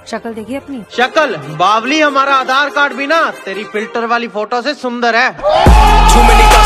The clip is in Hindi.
शक्ल देखी अपनी? शक्ल बावली, हमारा आधार कार्ड भी ना तेरी फिल्टर वाली फोटो से सुंदर है।